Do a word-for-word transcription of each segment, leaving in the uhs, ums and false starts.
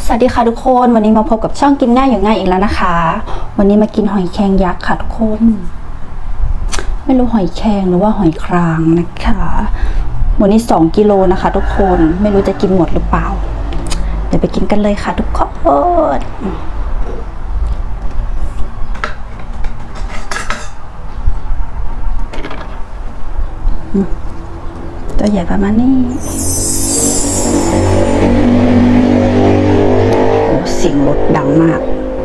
สวัสดีค่ะทุกคนวันนี้มาพบกับช่องกินง่ายอยู่ง่ายอีกแล้วนะคะวันนี้มากินหอยแครงยักษ์ค่ะทุกคนไม่รู้หอยแครงหรือว่าหอยครางนะคะวันนี้สองกิโลนะคะทุกคนไม่รู้จะกินหมดหรือเปล่าเดี๋ยวไปกินกันเลยค่ะทุกคนตัวใหญ่ประมาณนี้เสียงรถดังมาก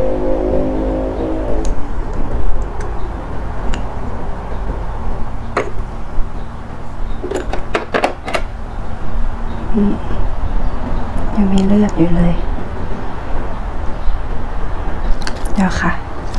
ยังมีเลือดอยู่เลยเดี๋ยวค่ะ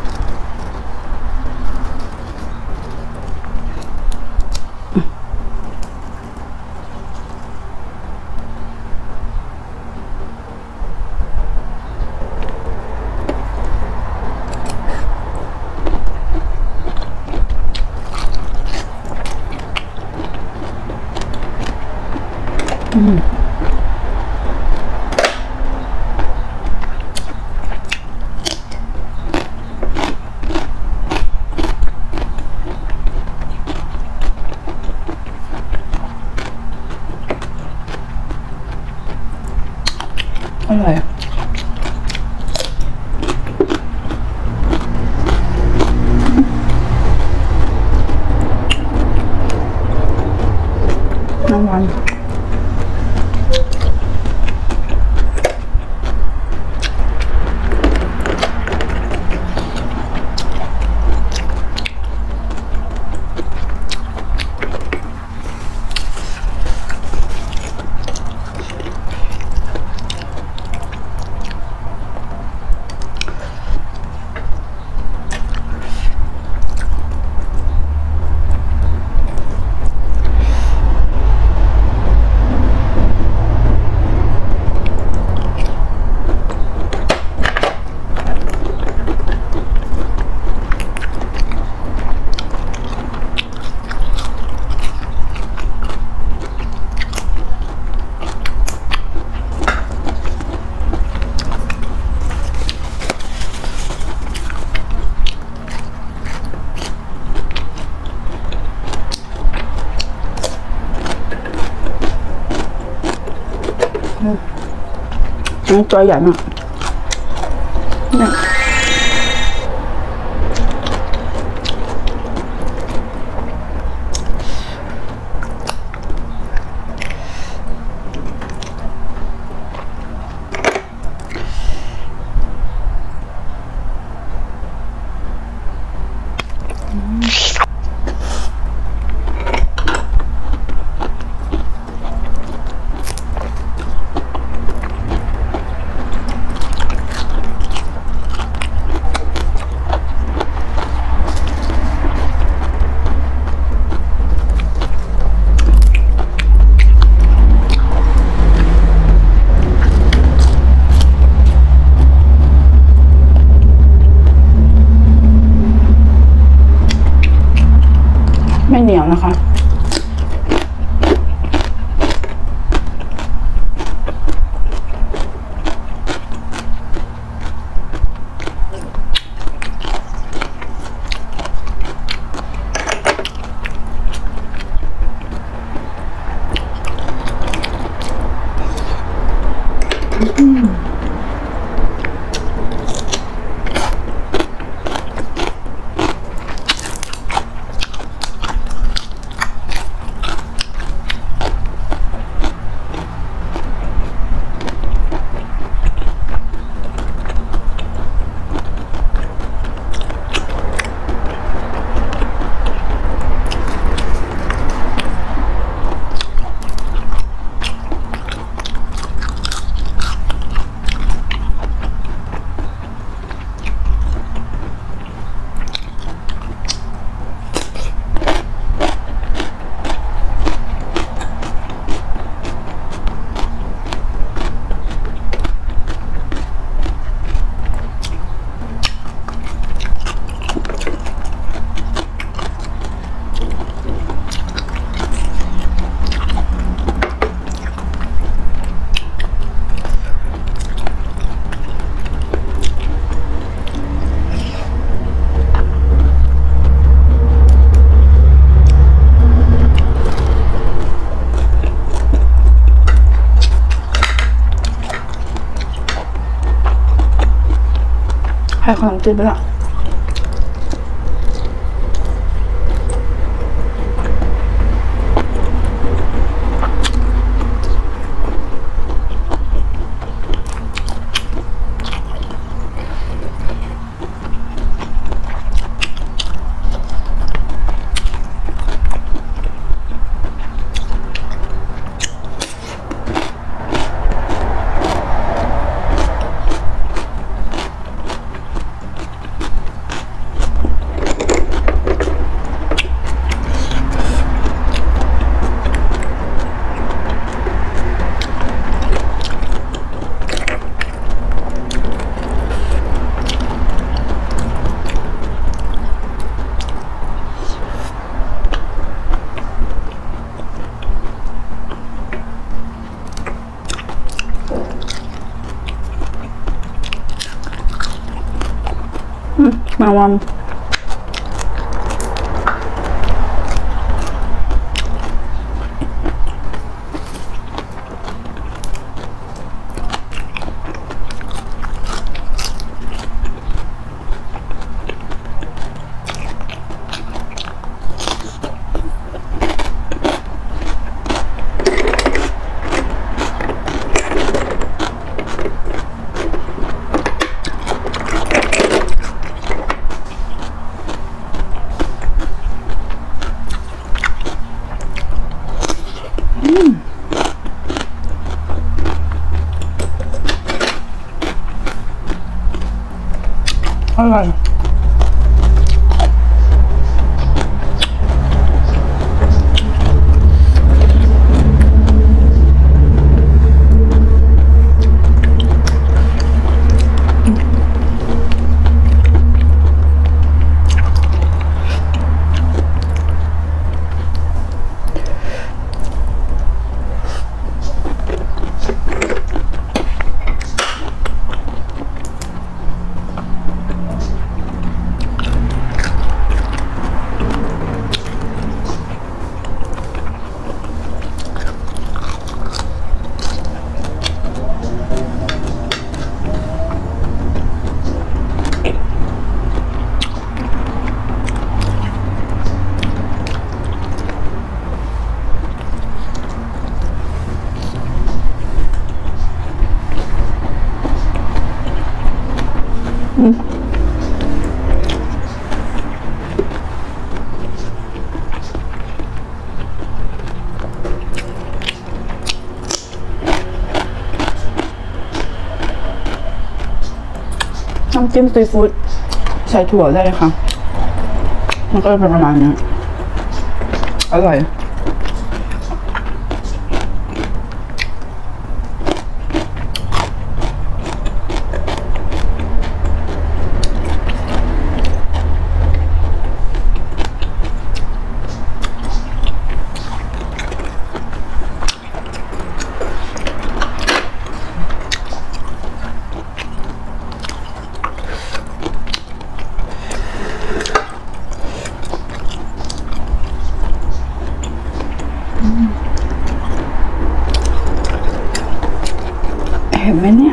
อืมอร่อยน้ำมันนี่ตัวใหญ่มากนี่ไม่เหนียวนะคะให้ขนมจีนไปละมาวันอร่อยน้ำจิ้มซีฟู้ดใส่ถั่วได้ค่ะมันก็จะเป็นประมาณนี้อร่อยเห็นไหมเนี่ย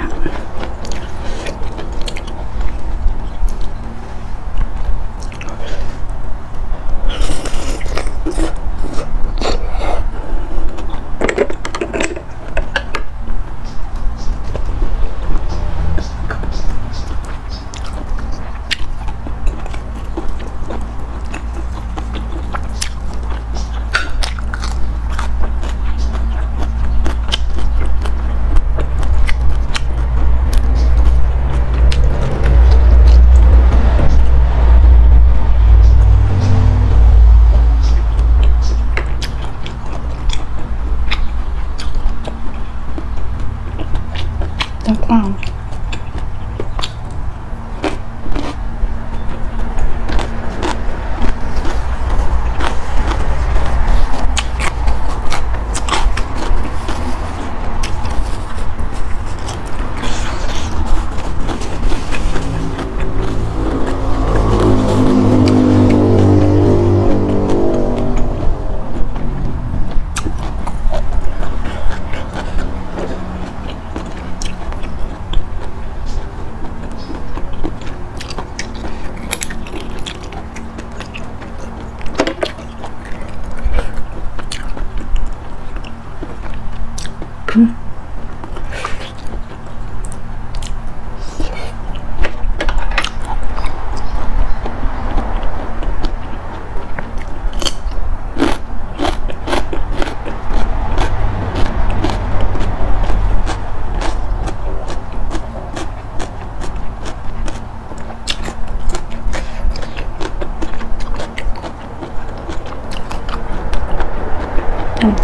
ตะกร้า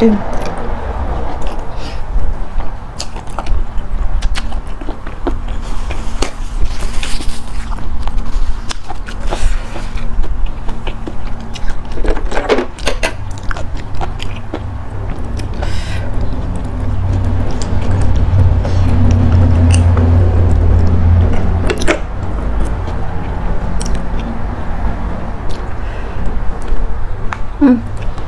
จิ้มอืม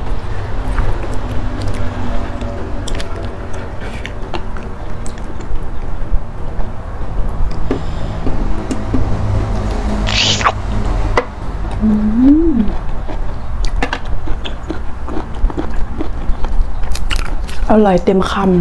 อร่อยเต็มคำ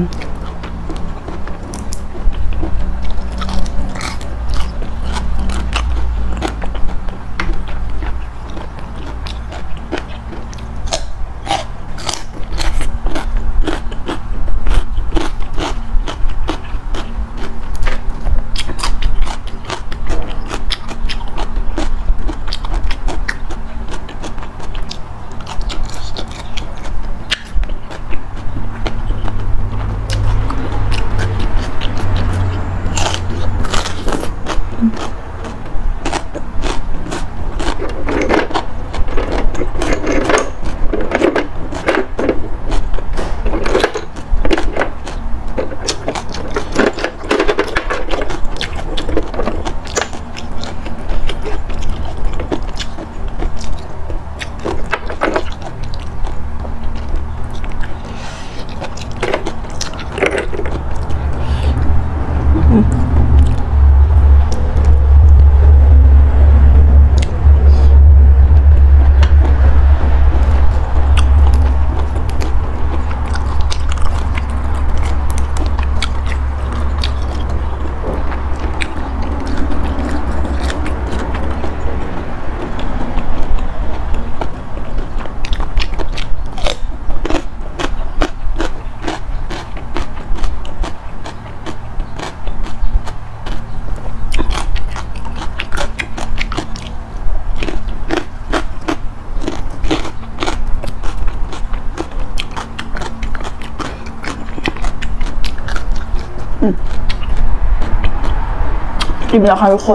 อิ่มแล้วค่ะทุกคน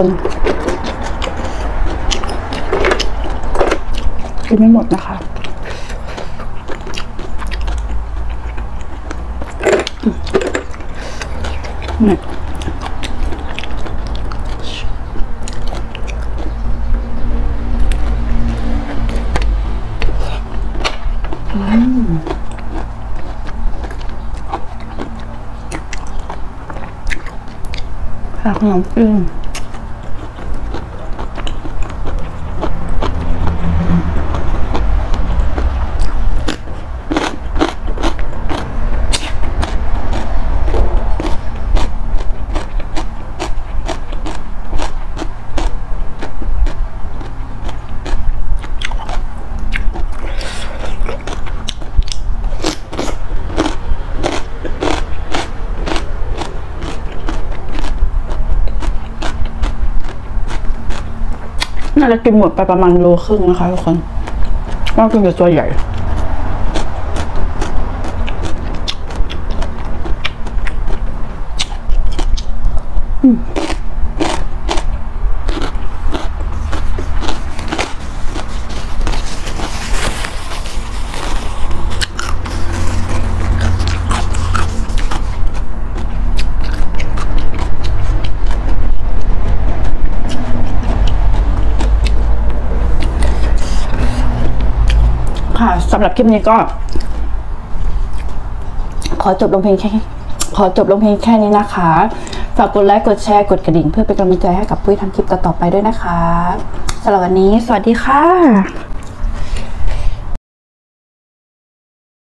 กินไม่หมดนะคะนี่ผักน้ำจิ้มน่าจะกินหมดไปประมาณโลครึ่งนะคะทุกคนก็กินกับตัวใหญ่ค่ะสำหรับคลิปนี้ก็ขอจบลงเพียงแค่ขอจบลงเพียงแค่นี้นะคะฝากกดไลค์กดแชร์กดกระดิ่งเพื่อเป็นกำลังใจให้กับปุ้ยทำคลิปต่อๆไปด้วยนะคะสำหรับวันนี้สวัสดีค่ะ